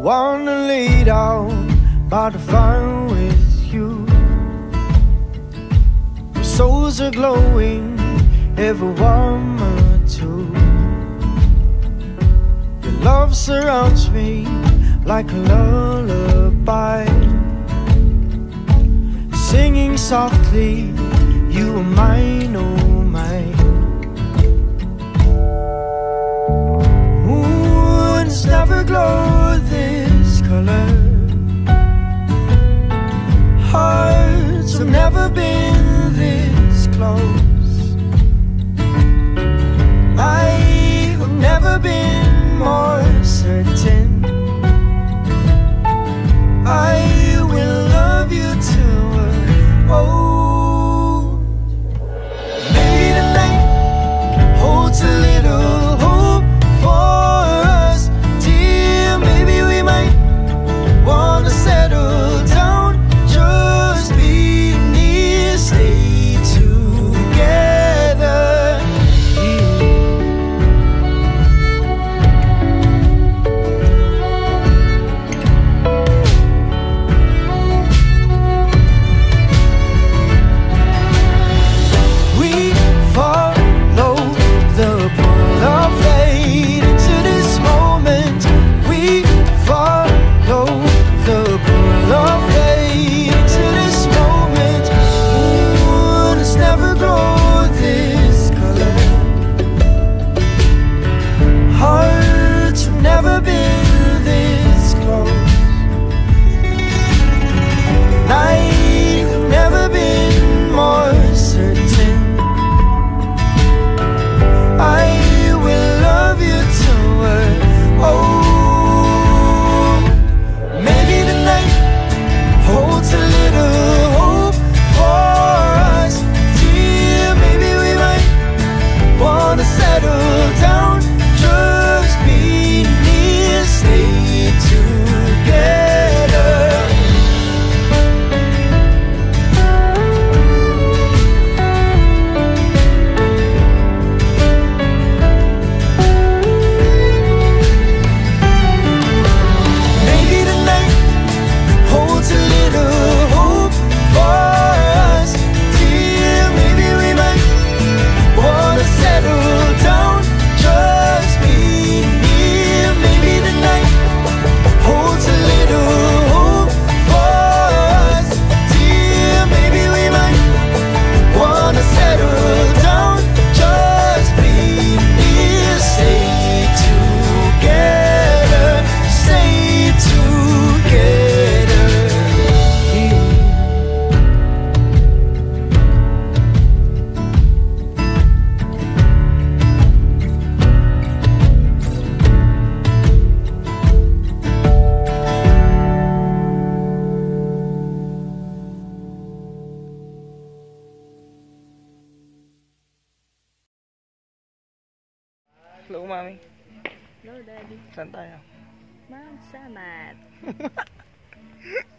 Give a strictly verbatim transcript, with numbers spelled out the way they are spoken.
wanna lay down by the fire with you. Our souls are glowing, every warm or two. Your love surrounds me like a lullaby, singing softly, you are mine, oh mine. Ooh, it's never glowed this color. Hearts have never been this close. I have never been more certain. I will love you till we're old. Maybe tonight holds a little hope for us, dear. Maybe we might wanna settle down, just be near, stay together. We follow the pull of fate into this moment. We follow the pull of fate into this moment. Ooh, it's never glowed this color. Hearts have never been this close. Night have never been more certain. I will love you till we're old. Maybe the night holds a little hope for us, dear. Maybe we might wanna settle down, just be near, stay together. Maybe the night holds a little hope for us, dear. Maybe we might wanna settle down, just be near. Maybe the night holds a little hope for us, dear. Maybe we might wanna settle down, just be near, stay together, stay together. Hello, Mami. Hello, Daddy. Saan tayo? Mount Samat.